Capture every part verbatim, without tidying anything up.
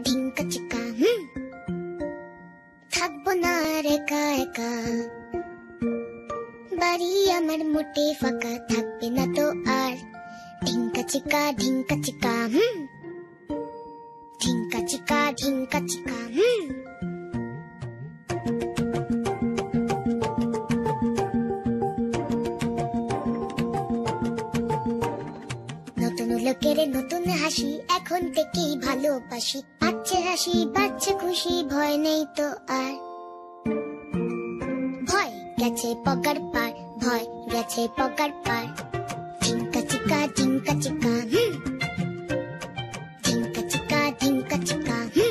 ঢিঙ্কা চিকা হুম থাকবো না আর একা একা বাড়ি আমার মোটে ফাঁকা থাকবে না তো আর ঢিঙ্কা চিকা ঢিঙ্কা চিকা হুম ঢিঙ্কা চিকা ঢিঙ্কা চিকা হুম নতুন লোকের নতুন হাসি এখন থেকেই ভালোবাসি বাচ্চা হাসি বাচ্চা খুশি ভয় নেই তো আর ভয় গেছে পগার পার ভয় গেছে পগার পার ঢিঙ্কা চিকা ঢিঙ্কা চিকা হুম ঢিঙ্কা চিকা ঢিঙ্কা চিকা হুম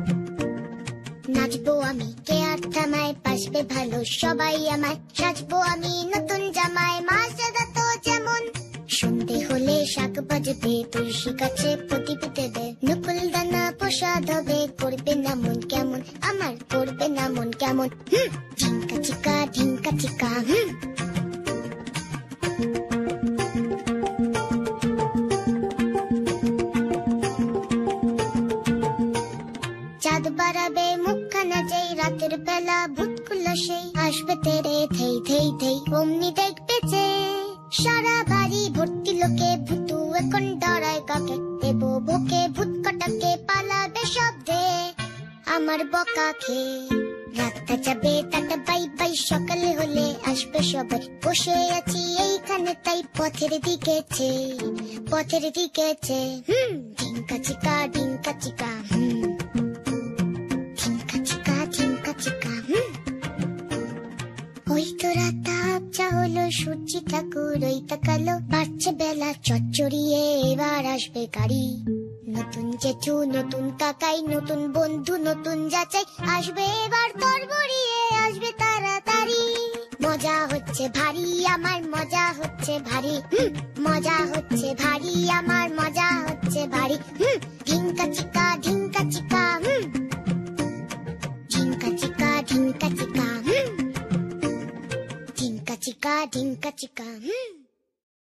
নাচবো আমি কে আর থামায় বাসবে ভালো সবাই আমায় সাজবো আমি নতুন জামায় মা সাদা তো যেমন সন্ধে হলে শাক বাজবে তুলসী গাছে প্রদীপ দেবে নকুল দানা প্রসাদ হবে করবে না মন কেমন আমার করবে না মন কেমন হুম ঢিঙ্কা চিকা ঢিঙ্কা চিকা হুম চাঁদ বাড়াবে মুখখানা যেই রাতের বেলা ভূতগুলো সেই আসবে তেরে থেই থেই থেই অমনি দেখবে যে সারা বাড়ি ভর্তি লোকে ভূতু এখন ডরায় কাকে দেব বুকে ভূত কটাকে পালাবে শব্দে আমার বকা খেয়ে রাতটা যাবে টাটা বাই বাই সকালে হলে আসবে সবাই বসে আছি এইখানে তাই পথের দিকে চেয়ে পথের দিকে চেয়ে হুম ঢিঙ্কা চিকা ঢিঙ্কা চিকা হুম ঢিঙ্কা চিকা ঢিঙ্কা চিকা হুম ওই তো রাত আবছা হলো সূর্যি ঠাকুর ওই তাকালো বাড়ছে বেলা চচ্চড়িয়ে এবার আসবে গাড়ি নতুন জেঠু নতুন কাকাই নতুন বন্ধু নতুন যাচাই আসবে এবার তরবরিয়ে আসবে তাড়াতাড়ি মজা হচ্ছে ভারী আমার মজা হচ্ছে ভারী হুম মজা হচ্ছে ভারী আমার মজা হচ্ছে ভারী হুম ঢিঙ্কা চিকা ঢিঙ্কা চিকা হুম ঢিঙ্কা চিকা ঢিঙ্কা চিকা হুম ঢিঙ্কা চিকা ঢিঙ্কা চিকা হুম